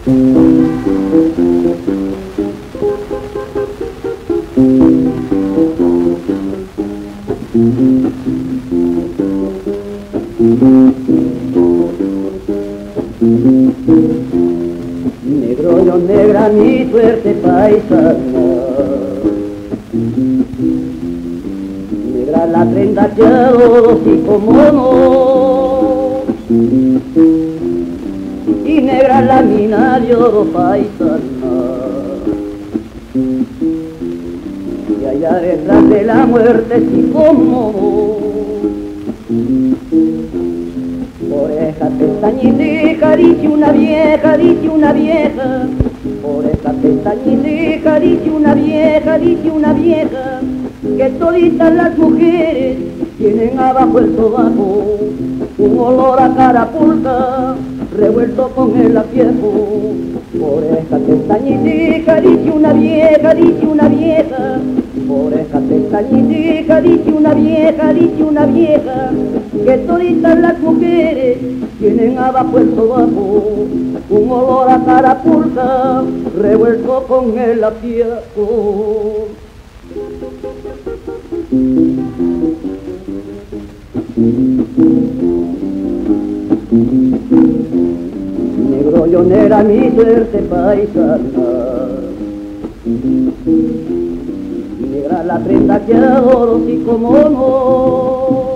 Negro yo negra mi suerte paisana, negra la prenda que adoro y como no, y negra la mina de oro paisana, y allá detrás de la muerte sí como no. Oreja pestañita, dice una vieja, dice una vieja. Oreja pestañita, dice una vieja, dice una vieja. Que toditas las mujeres tienen abajo el sobaco un olor a carapulca revuelto con el apiejo. Oreja pestañita, dice una vieja, dice una vieja. Oreja pestañita, dice una vieja, dice una vieja. Que toditas las mujeres tienen abajo el sobaco un olor a carapulca revuelto con el apiejo. Negro yo negra mi suerte paisana, negra la prenda que adoro sí como no,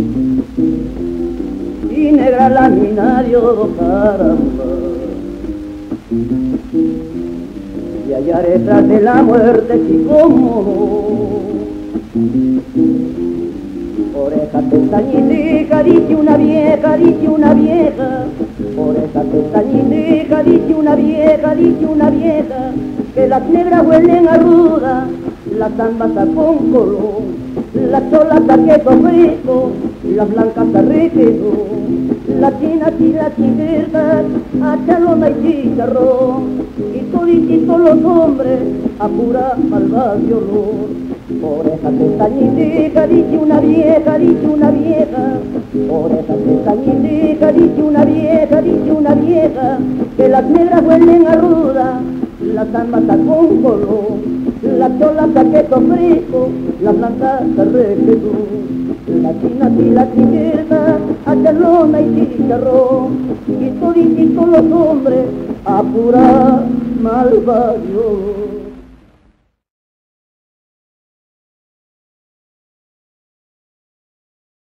y negra la mina de oro caramba, y allá detrás de la muerte sí como no. Oreja pestañita, dice una vieja, dice una vieja. Oreja pestañita, dice una vieja, dice una vieja. Que las negras huelen a ruda, las zambas a colón, las cholas a queso fresco, las blancas a requesón, las chinas y las chinguetas a chalona y chicharrón, y todititos los hombres a pura malvada de olor. Oreja pestañita, dice una vieja, dice una vieja. Oreja pestañita, dice una vieja, dice una vieja. Que las negras huelen a ruda, las zambas a colón, las cholas a queso fresco, las blancas a requesón, las chinas y las chinguetas a chalona y chicharrón, y todititos los hombres a pura malvada de olor.